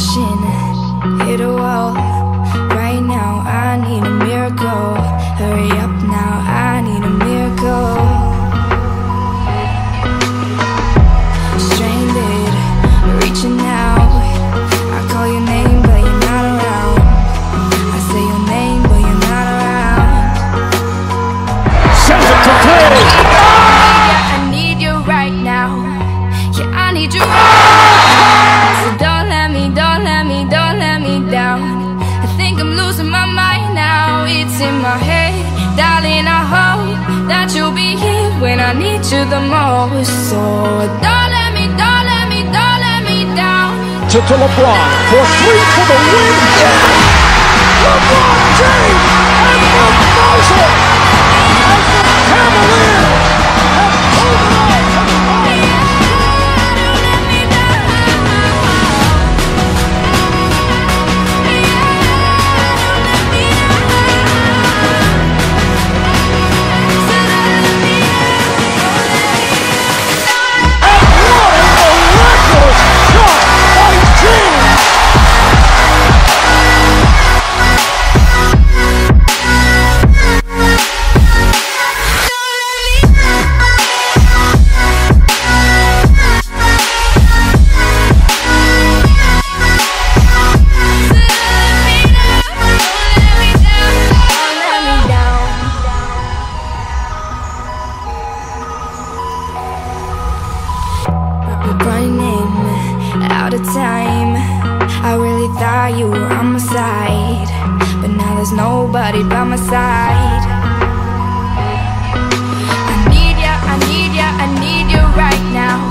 crashing, hit a wall. Right now I need a miracle. Hurry up now, I need a miracle. Stranded, reaching out. I call your name but you're not around. I say your name but you're not around. Sends it to play. Yeah, I need you right now. Yeah, I need you right now. So don't let me down. I think I'm losing my mind now. It's in my head, darling, I hope that you'll be here when I need you the most. So don't let me down. To LeBron for three for the win. Yes! LeBron James and the buzzer as the Cavaliers have pulled it off to the bottom. Running out of time. I really thought you were on my side, but now there's nobody by my side. I need ya, I need you right now.